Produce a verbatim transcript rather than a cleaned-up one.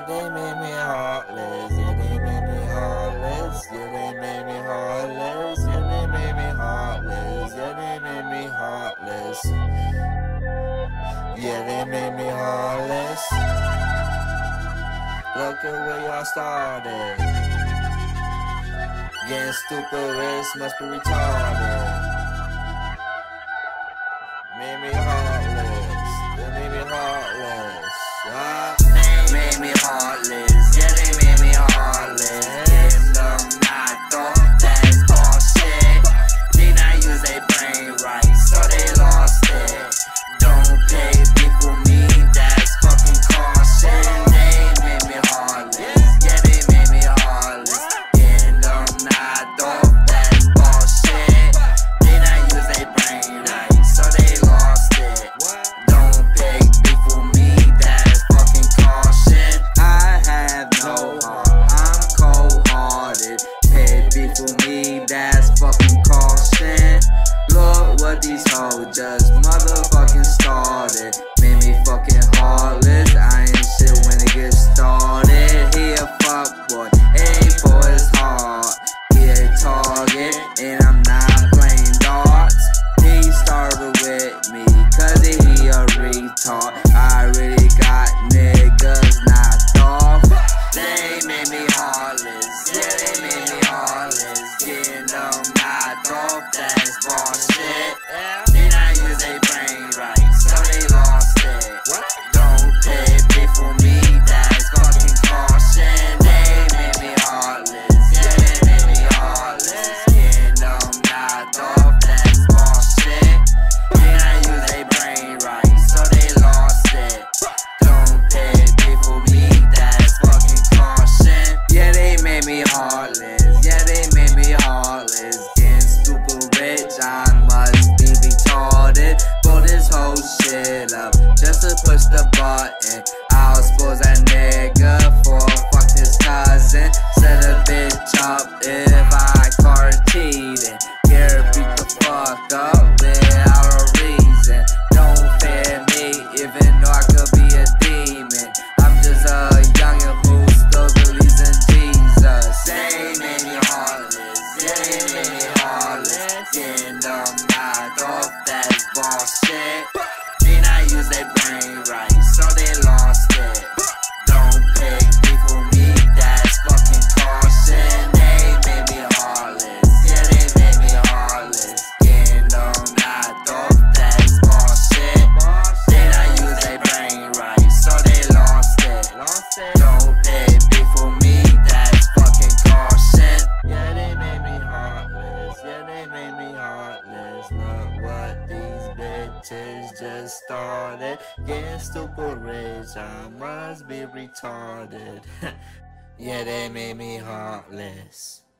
Yeah, they made me heartless. Yeah, they made me heartless. Yeah, they made me heartless. Yeah, they made me heartless. Yeah, they made me heartless. Yeah, they made me heartless. Look at where y'all started. Getting stupid rich must be retarded. Made me heartless. They made me heartless. Ah. They made me heartless. Yeah, they made me heartless. Give them knocked off. That's bullshit. Did not use their brain right, so they lost it. Don't pay people me. That's fucking caution. They made me heartless. Yeah, they made me heartless. Give them knocked off. That's bullshit. Did not use their brain right, so they lost it. Don't pay people me. That's fucking caution. I have no heart. I'm cold-hearted. Pay people me. That's fucking caution. Look what these hoes just motherfucking started. Made me fucking heartless. I ain't shit when it gets started. He a fuckboy, aim for his heart. He a target, and I'm not playing darts. He started with me, cause he a retard. I really got niggas knocked off. They made me heartless. Yeah, they made me heartless. Getting them knocked off, that's bullshit. They not use their brain right, so they lost it. Don't pay big for me, that's fucking caution. They made me heartless. Yeah, they made me heartless. Getting them knocked off, that's bullshit. They not use their brain right, so they lost it. Don't pay big for me, that's fucking caution. Yeah, they made me heartless. Yeah, they made me heartless. Getting stupid rich, I must be retarded. Blow this whole shit up just to push the button. I'll expose that nigga for fuck his cousin. Set a bitch up if I caught her cheating. Get her beat the fuck up without a reason. Don't fear me, even though I could be a demon. I'm just a youngin' who still believes in Jesus. They made me heartless. Yeah, they made me heartless. Getting them knocked off, that's bullshit. They not use their brain right, so they lost it. Don't pay people me, that's fucking caution. They made me heartless. Yeah, they made me heartless. Getting them knocked off, that's bullshit. They not use their brain right, so they lost it. Don't pay people me, that's fucking caution. Yeah, they made me heartless. Yeah, they made me heartless. Look what these bitches just started. Getting stupid rich, I must be retarded. Yeah, they made me heartless.